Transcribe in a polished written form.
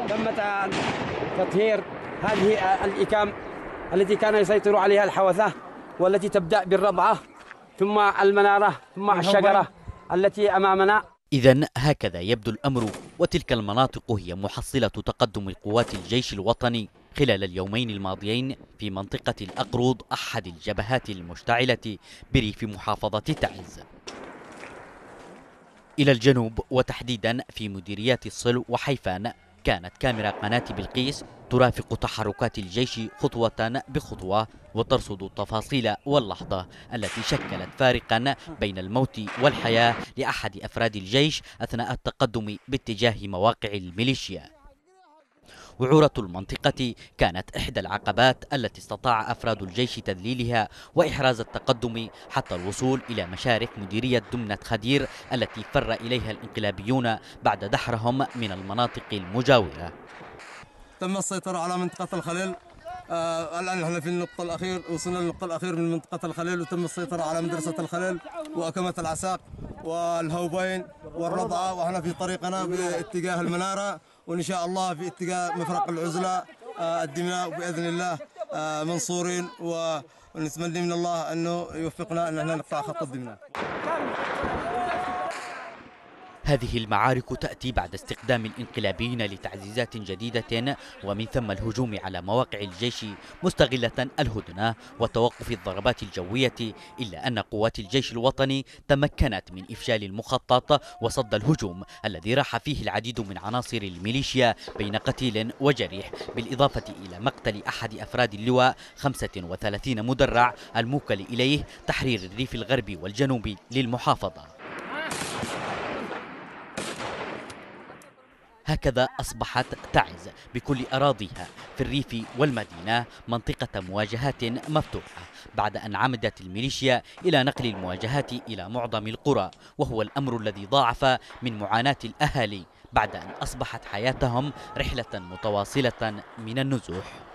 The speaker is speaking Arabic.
تم تطهير هذه الإكام التي كان يسيطر عليها الحوثة، والتي تبدأ بالربعة ثم المنارة ثم الشجرة التي أمامنا. إذن هكذا يبدو الأمر، وتلك المناطق هي محصلة تقدم قوات الجيش الوطني خلال اليومين الماضيين في منطقة الأقروض، أحد الجبهات المشتعلة بريف محافظة تعز. إلى الجنوب وتحديدا في مديريات الصلو وحيفان، كانت كاميرا قناة بلقيس ترافق تحركات الجيش خطوة بخطوة وترصد التفاصيل واللحظة التي شكلت فارقا بين الموت والحياة لأحد أفراد الجيش أثناء التقدم باتجاه مواقع الميليشيا. وعورة المنطقة كانت إحدى العقبات التي استطاع أفراد الجيش تذليلها وإحراز التقدم حتى الوصول إلى مشارف مديرية دمنة خدير التي فر إليها الانقلابيون بعد دحرهم من المناطق المجاورة. تم السيطرة على منطقة الخليل. الآن نحن في النقطة الأخير، وصلنا للنقطة الأخير من منطقة الخليل، وتم السيطرة على مدرسة الخليل وأكمة العساق والهوبين والرضعة، ونحن في طريقنا باتجاه المنارة، وإن شاء الله في اتجاه مفرق العزلة الدماء بإذن الله منصورين، ونتمنى من الله أنه يوفقنا أن احنا نقطع خط الدماء. هذه المعارك تأتي بعد استخدام الانقلابيين لتعزيزات جديدة ومن ثم الهجوم على مواقع الجيش مستغلة الهدنة وتوقف الضربات الجوية، إلا أن قوات الجيش الوطني تمكنت من إفشال المخطط وصد الهجوم الذي راح فيه العديد من عناصر الميليشيا بين قتيل وجريح، بالإضافة إلى مقتل أحد أفراد اللواء 35 مدرع الموكل إليه تحرير الريف الغربي والجنوبي للمحافظة. هكذا أصبحت تعز بكل أراضيها في الريف والمدينة منطقة مواجهات مفتوحة، بعد أن عمدت الميليشيا إلى نقل المواجهات إلى معظم القرى، وهو الأمر الذي ضاعف من معاناة الأهالي بعد أن أصبحت حياتهم رحلة متواصلة من النزوح.